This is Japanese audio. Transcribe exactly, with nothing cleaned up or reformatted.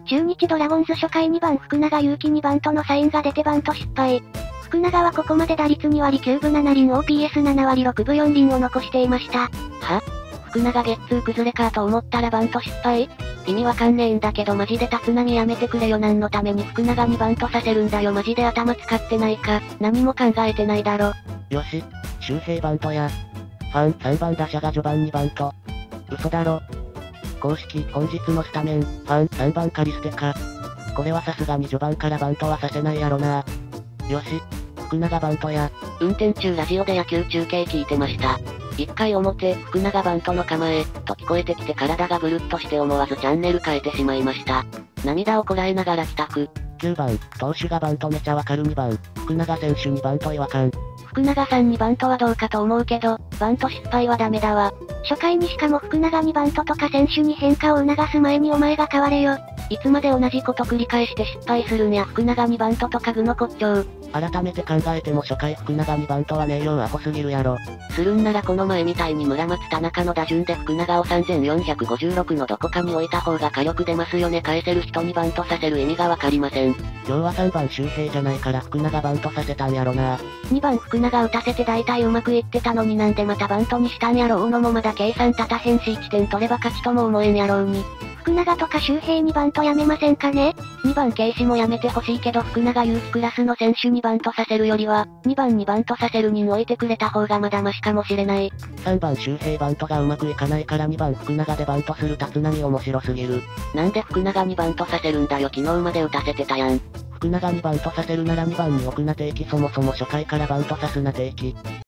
中日ドラゴンズ初回にばん福永祐希にバントのサインが出てバント失敗。福永はここまで打率に割きゅうぶななりん オーピーエスなな 割ろくぶよんりんを残していました。 は？福永ゲッツー崩れかと思ったらバント失敗？意味わかんねえんだけどマジで立浪やめてくれよ。何のために福永にバントさせるんだよ。マジで頭使ってないか。何も考えてないだろ。 よし、周平バントや。ファンさんばん打者が序盤にバント。嘘だろ。公式本日のスタメン、ファンさんばんカリステか。これはさすがに序盤からバントはさせないやろな。よし、福永バントや。 運転中ラジオで野球中継聞いてました。いっかい表、福永バントの構え、と聞こえてきて体がブルッとして思わずチャンネル変えてしまいました。涙をこらえながら帰宅。 きゅうばん、投手がバントめちゃわかるにばん、福永選手にバント違和感。 福永さんにバントはどうかと思うけど、バント失敗はダメだわ。 初回にしかも福永にバントとか選手に変化を促す前にお前が変われよ。 いつまで同じこと繰り返して失敗するんや。福永にバントとか具の骨頂。 改めて考えても初回福永にバントはねえようアホすぎるやろ。 するんならこの前みたいに村松田中の打順で福永をさんぜんよんひゃくごじゅうろくのどこかに置いた方が火力出ますよね。返せる人にバントさせる意味がわかりません。 今日はさんばん周平じゃないから福永バントさせたんやろな。 にばん福永打たせて大体うまくいってたのになんでまたバントにしたんやろうのもまだ計算立たへんしいちてん取れば勝ちとも思えんやろうに。 福永とか周平にバントやめませんかね？ にばんケイシもやめてほしいけど福永祐希クラスの選手にバントさせるよりは、にばんにバントさせる人置いてくれた方がまだマシかもしれない。 さんばん周平バントがうまくいかないからにばん福永でバントする立浪面白すぎる。 なんで福永にバントさせるんだよ。昨日まで打たせてたやん。 福永にバントさせるならにばんに置くな定期。そもそも初回からバントさすな定期。